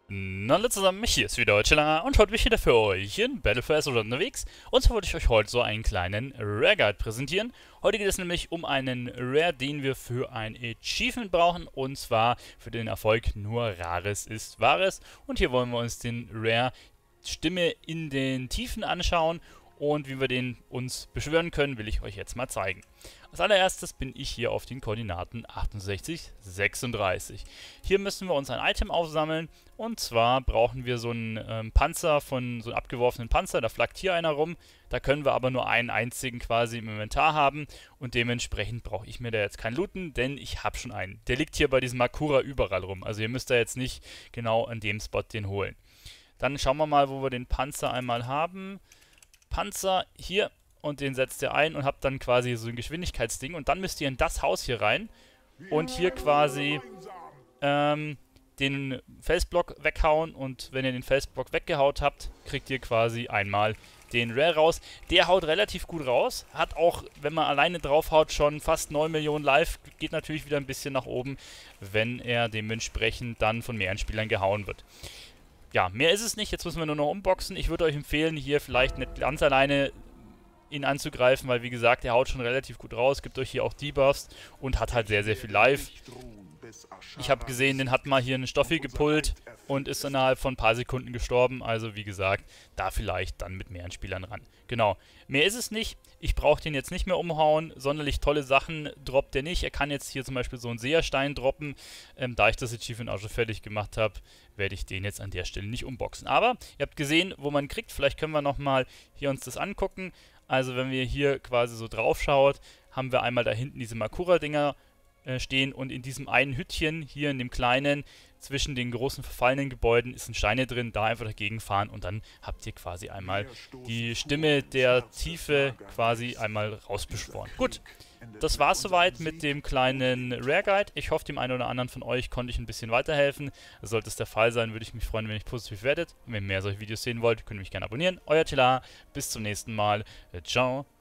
Na, hallo zusammen, hier ist wieder Chiller und heute bin ich wieder für euch in Battle for Azeroth unterwegs. Und zwar wollte ich euch heute so einen kleinen Rare Guide präsentieren. Heute geht es nämlich um einen Rare, den wir für ein Achievement brauchen. Und zwar für den Erfolg nur Rares ist Wahres. Und hier wollen wir uns den Rare Stimme in den Tiefen anschauen. Und wie wir den uns beschwören können, will ich euch jetzt mal zeigen. Als allererstes bin ich hier auf den Koordinaten 68, 36. Hier müssen wir uns ein Item aufsammeln. Und zwar brauchen wir so einen Panzer so einen abgeworfenen Panzer. Da flackt hier einer rum. Da können wir aber nur einen einzigen quasi im Inventar haben. Und dementsprechend brauche ich mir da jetzt keinen looten, denn ich habe schon einen. Der liegt hier bei diesem Makura überall rum. Also ihr müsst da jetzt nicht genau an dem Spot den holen. Dann schauen wir mal, wo wir den Panzer einmal haben. Panzer hier und den setzt ihr ein und habt dann quasi so ein Geschwindigkeitsding und dann müsst ihr in das Haus hier rein und hier quasi den Felsblock weghauen und wenn ihr den Felsblock weggehaut habt, kriegt ihr quasi einmal den Rare raus. Der haut relativ gut raus, hat auch, wenn man alleine draufhaut, schon fast 9 Millionen Live, geht natürlich wieder ein bisschen nach oben, wenn er dementsprechend dann von mehreren Spielern gehauen wird. Ja, mehr ist es nicht. Jetzt müssen wir nur noch unboxen. Ich würde euch empfehlen, hier vielleicht nicht ganz alleine ihn anzugreifen, weil wie gesagt, er haut schon relativ gut raus, gibt euch hier auch Debuffs und hat halt sehr, sehr viel Life. Ich habe gesehen, den hat mal hier eine Stoffi gepullt und ist innerhalb von ein paar Sekunden gestorben. Also wie gesagt, da vielleicht dann mit mehreren Spielern ran. Genau, mehr ist es nicht. Ich brauche den jetzt nicht mehr umhauen. Sonderlich tolle Sachen droppt er nicht. Er kann jetzt hier zum Beispiel so einen Seherstein droppen. Da ich das Achievement auch schon fertig gemacht habe, werde ich den jetzt an der Stelle nicht unboxen. Aber ihr habt gesehen, wo man kriegt. Vielleicht können wir nochmal hier uns das angucken. Also wenn wir hier quasi so drauf schaut, haben wir einmal da hinten diese Makura-Dinger stehen und in diesem einen Hütchen, hier in dem kleinen, zwischen den großen verfallenen Gebäuden ist ein Steine drin, da einfach dagegen fahren und dann habt ihr quasi einmal die Stimme der Tiefe quasi einmal rausbeschworen. Gut, das war's soweit mit dem kleinen Rare Guide. Ich hoffe, dem einen oder anderen von euch konnte ich ein bisschen weiterhelfen. Sollte es der Fall sein, würde ich mich freuen, wenn ihr positiv werdet. Und wenn ihr mehr solche Videos sehen wollt, könnt ihr mich gerne abonnieren. Euer Tila, bis zum nächsten Mal. Ciao.